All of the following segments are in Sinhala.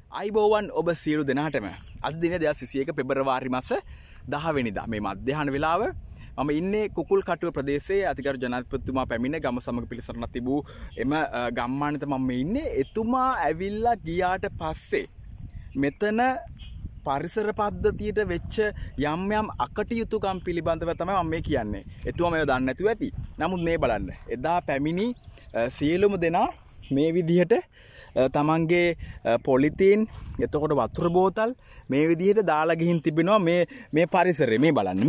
අයිබෝවන් ඔබ සියලු දෙනාටම අද දින 2021 පෙබරවාරි මාස 10 වෙනිදා මේ මධ්‍යහන වේලාව මම ඉන්නේ කුකුල් කටුව ප්‍රදේශයේ අතිගරු ජනාධිපතිතුමා පැමිණ ගම සමග පිළිසරණක් තිබූ එම ගම්මානයේ මම ඉන්නේ. එතුමා ඇවිල්ලා ගියාට පස්සේ මෙතන පරිසර පද්ධතියට වෙච්ච යම් යම් අකටයුතුකම් පිළිබඳව තමයි මම මේ කියන්නේ. එතුමා මේව දන්නේ නැතුව ඇති. නමුත් මේ බලන්න. එදා පැමිණි සියලුම දෙනා මේ විදිහට තමන්ගේ පොලිතීන් එතකොට වතුර බෝතල් මේ විදිහට දාලා ගිහින් තිබෙනවා මේ පරිසරේ. මේ බලන්න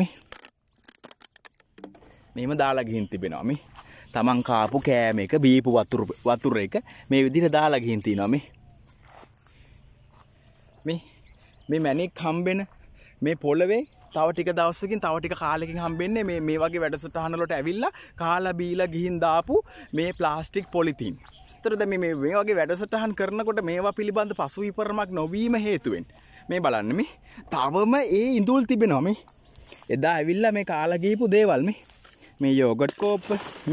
මේම දාලා ගිහින් තිබෙනවා. මේ තමන් කාපු කෑම එක බීපු වතුර එක මේ විදිහට දාලා ගිහින් තිනවා. මේ මැණික් හම්බෙන මේ පොළවේ තව ටික දවසකින් තව ටික කාලෙකින් හම්බෙන්නේ මේ වගේ වැඩසටහන වලට ඇවිල්ලා කාලා බීලා ගිහින් දාපු මේ ප්ලාස්ටික් පොලිතීන්. ඒතර දැන් මේ වගේ වැඩසටහන් කරනකොට මේවා පිළිබඳ පසු විපරමක් නොවීම හේතුවෙන් මේ බලන්න මේ තවම ඒ ඉඳුල් තිබෙනවා. මේ එදා ඇවිල්ලා මේ කාලා ගිහපු දේවල් මේ යෝගට් කෝප්ප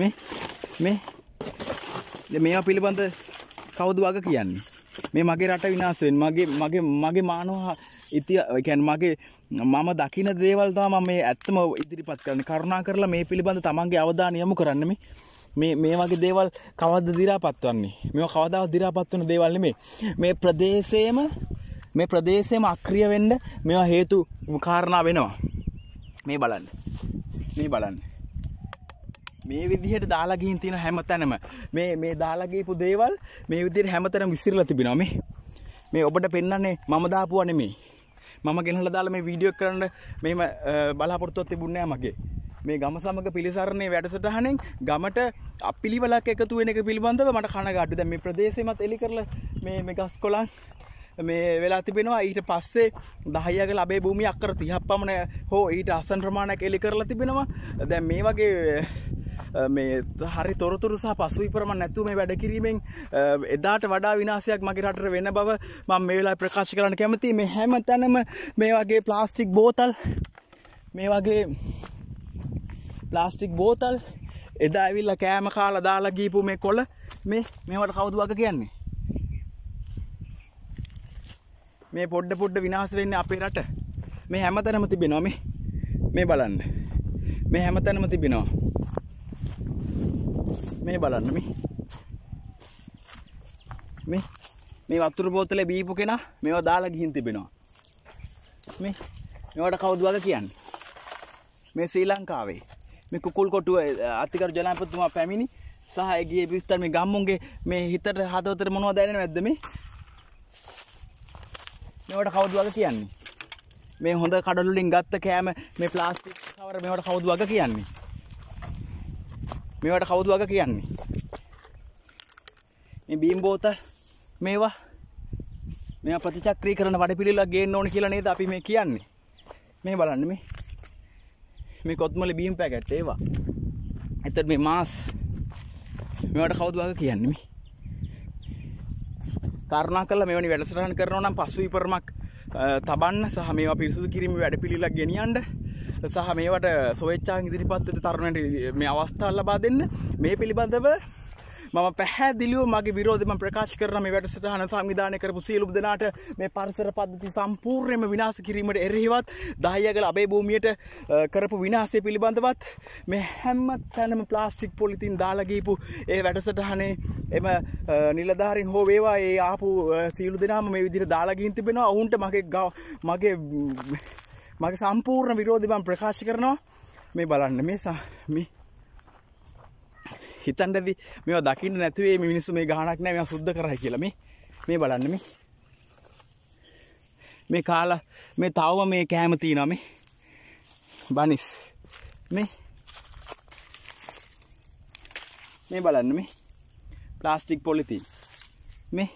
මේවා පිළිබඳ කවුද වග කියන්නේ? මේ මගේ රට විනාශ වෙන මගේ මානව කියන්නේ මම දකින දේවල් තමයි මම මේ ඇත්තම ඉදිරිපත් කරන්නේ. කරුණා කරලා මේ පිළිබඳ තමන්ගේ අවධානය යොමු කරන්න. මේ වගේ දේවල් කවද්ද දි รา පත් වන්නේ? මේවා කවදාවත් දි รา පත් වෙන දේවල් නෙමෙයි. මේ ප්‍රදේශයේම අක්‍රිය වෙන්න මේවා හේතු කාරණා වෙනවා. මේ බලන්න. මේ විදිහට දාලා ගිහින් තියෙන හැමතැනම මේ දාලා ගිහපු දේවල් මේ විදිහට හැමතැනම විසිරලා තිබෙනවා. මේ ඔබට පෙන්වන්නේ මම දාපුවා නෙමෙයි. මම ගෙනල්ලා දාලා මේ වීඩියෝ කරන්න මෙහෙම බලාපොරොත්තුවක් තිබුණේ නැහැ මගේ. මේ ගම සමග පිළිසරණේ වැඩසටහනෙන් ගමට අපිලිවලක් එකතු වෙන එක පිළිබඳව මට කනගාටුයි. දැන් මේ ප්‍රදේශෙමත් එලි කරලා මේ ගස් කොළන් මේ වෙලා තිබෙනවා. ඊට පස්සේ 10 ගල අබේ භූමිය අක්කර 30ක් පමණ හෝ ඊට අසන්න ප්‍රමාණයක් එලි කරලා තිබෙනවා. දැන් මේ වගේ මේ හරි තොරතුරු සහ පසු විපරම නැතුව මේ වැඩ කිරීමෙන් එදාට වඩා විනාශයක් මගේ රටට වෙන බව මම මේ වෙලාවේ ප්‍රකාශ කරන්න කැමතියි. මේ හැම තැනම මේ වගේ ප්ලාස්ටික් බෝතල් එදා ඇවිල්ලා කෑම කාලා දාලා ගිහපු මේ කොළ මේවට කවුද වග කියන්නේ? මේ පොඩ විනාශ වෙන්නේ අපේ රට. මේ හැමතැනම තිබෙනවා. මේ බලන්න. මේ හැමතැනම තිබෙනවා. මේ බලන්න මේ වතුර බෝතලේ බීපු කෙනා මේවා දාලා ගිහින් තිබෙනවා. මේවට කවුද වග කියන්නේ? මේ ශ්‍රී ලංකාවේ මේ කුකුල් කොටුව අතිගරු ජනාධිපතිතුමා පැමිණි සහ ඒ ගියේ විස්තර මේ ගම්මුන්ගේ මේ හිතට හදවතට මොනවද දැනෙන්නේ නැද්ද? මේවට කවුද වග කියන්නේ? මේ හොඳ කඩළු වලින් ගත්ත කෑම මේ ප්ලාස්ටික් කවර මේවට කවුද වග කියන්නේ? මේවට කවුද වග කියන්නේ? මේ බීම් බෝතල් මේවා ප්‍රතිචක්‍රීකරණ වැඩපිළිවෙලක් ගේන්න ඕන කියලා නේද අපි මේ කියන්නේ? මේ බලන්න මේ කොත්මලේ බීම් පැකට් ඒවා. එතන මේ මාස් මේවට කවුද වග කියන්නේ? කාරණා කළා මෙවැනි වැඩසටහන් කරනවා නම් පසු විපරමක් තබන්න සහ මේවා පිරිසුදු කිරීමේ වැඩපිළිවෙලක් ගෙනියන්න සහ මේවට සොයච්චාන් ඉදිරිපත් වෙච්ච තරුණයන්ට මේ අවස්ථාව ලබා දෙන්න මේ පිළිබඳව මම පැහැදිලිව මගේ විරෝධය මම ප්‍රකාශ කරන මේ වැඩසටහන සංවිධානය කරපු සියලුම දෙනාට මේ පරිසර පද්ධති සම්පූර්ණයෙන්ම විනාශ කිරීමට එරෙහිවත් 10 ගල අබේ භූමියට කරපු විනාශය පිළිබඳවත් මේ හැම තැනම ප්ලාස්ටික් පොලිතින් දාලා ගිහපු ඒ වැඩසටහනේ එම නිලධාරීන් හෝ වේවා ඒ ආපු සියලු දෙනාම මේ විදිහට දාලා ගිහින් තිබෙනවා. ඔවුන්ට මගේ සම්පූර්ණ විරෝධය මම ප්‍රකාශ කරනවා. මේ බලන්න මේ හිතන්නදී මේවා දකින්න නැතුවේ මේ මිනිස්සු මේ ගහනක් නැහැ මේවා සුද්ධ කරයි කියලා. මේ බලන්න මේ කාලා මේ තවම මේ කෑම තියෙනවා. මේ බනිස් මේ බලන්න මේ ප්ලාස්ටික් පොලිතින් මේ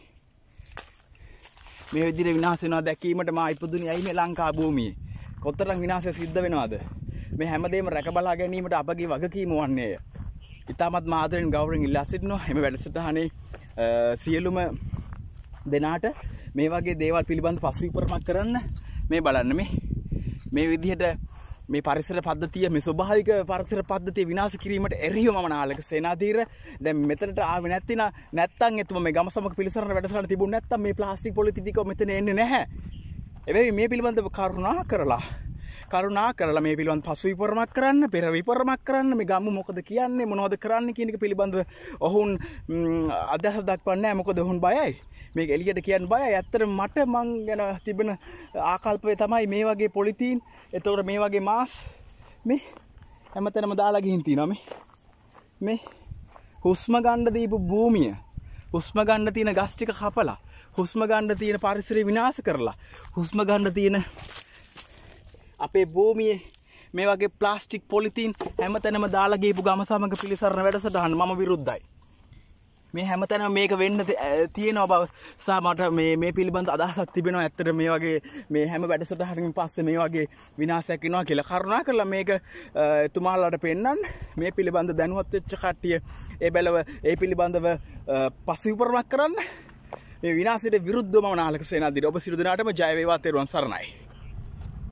විදිහට විනාශ වෙනවා දැකීමට මා ඉපදුනේ ඇයි මේ ලංකා භූමියේ කොතරම් විනාශය සිද්ධ වෙනවද? මේ හැමදේම රැක බලා ගැනීමට අපගේ වගකීම වන්නේය. ඉතාමත් මාදරෙන් ගෞරවයෙන් ඉල්ලා සිටිනවා එම වැඩසටහනේ සියලුම දෙනාට මේ වගේ දේවල් පිළිබඳ පසු විපරමක් කරන්න. මේ බලන්න මේ විදිහට මේ පරිසර පද්ධතිය මේ ස්වභාවික පරිසර පද්ධතිය විනාශ කිරීමට එරෙහිව මම නාලක සේනාධීර දැන් මෙතනට ආවේ නැත්නම් එතුම මේ ගමසමක පිළිසරණ වැඩසටහන තිබුණ නැත්නම් මේ ප්ලාස්ටික් පොලිතික මෙතන එන්නේ නැහැ. එබැවින් මේ පිළිබඳව කරුණා කරලා මේ පිළිබඳව පසු විපරමක් කරන්න, පෙර විපරමක් කරන්න, මේ ගම මොකද කියන්නේ, මොනවද කරන්න කියන එක පිළිබඳව ඔවුන් අදහස් දක්වන්නේ නැහැ. මොකද ඔවුන් බයයි. මේක එළියට කියන්න බයයි. ඇත්තටම මට මං ගැන තිබෙන ආකල්පය තමයි මේ වගේ පොලිතීන්, එතකොට මේ වගේ මාස් මේ හැමතැනම දාලා ගිහින් තිනවා මේ හුස්ම ගන්න දීපු භූමිය, හුස්ම ගන්න තියෙන ගස් ටික කපලා, හුස්ම ගන්න තියෙන පරිසරය විනාශ කරලා, හුස්ම ගන්න තියෙන අපේ භූමියේ මේ වගේ ප්ලාස්ටික් පොලිතීන් හැමතැනම දාලා ගිහපු ගම සමග පිළිසරණ වැඩසටහන මම විරුද්ධයි. මේ හැමතැනම මේක වෙන්න තියෙනවා බව සහ මට මේ පිළිබඳ අදහසක් තිබෙනවා. ඇත්තට මේ වගේ මේ හැම වැඩසටහනකින් පස්සේ මේ වගේ විනාශයක් වෙනවා කියලා කරුණා කරලා මේක එතුමාලාට පෙන්නන්න. මේ පිළිබඳ දැනුවත් වෙච්ච කට්ටිය ඒ පිළිබඳව පසුවිපරමක් කරන්න. මේ විනාශයට විරුද්ධවම නාලක සේනාධීර ඔබ සියලු දෙනාටම ජය වේවා. තෙරුවන් සරණයි.